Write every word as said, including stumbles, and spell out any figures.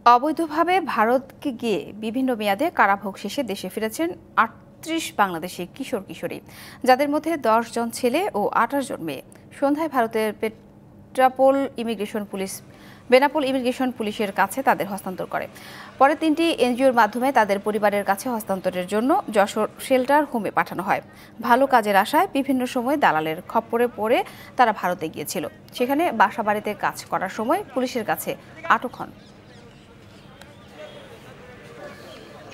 অবৈধভাবে ভারতকে গিয়ে বিভিন্ন মেয়াদে কারাভোগ শেষে দেশে ফিরেছেন আটত্রিশ বাংলাদেশি কিশোর কিশোরী, যাদের মধ্যে দশ জন ছেলে ও আঠাশ জন মেয়ে। সন্ধ্যায় ভারতের Petrapole immigration police Benapole immigration পুলিশের কাছে তাদের হস্তান্তর করে। পরে তিনটি এনজিওর মাধ্যমে তাদের পরিবারের কাছে হস্তান্তরের জন্য যশোর শেল্টার হোমে পাঠানো হয়। ভালো কাজের আশায় বিভিন্ন সময় দালালের খপ্পরে পড়ে তারা ভারতে গিয়েছিল। সেখানে বাসাবাড়িতে কাজ করার সময় পুলিশের কাছে আটক হন।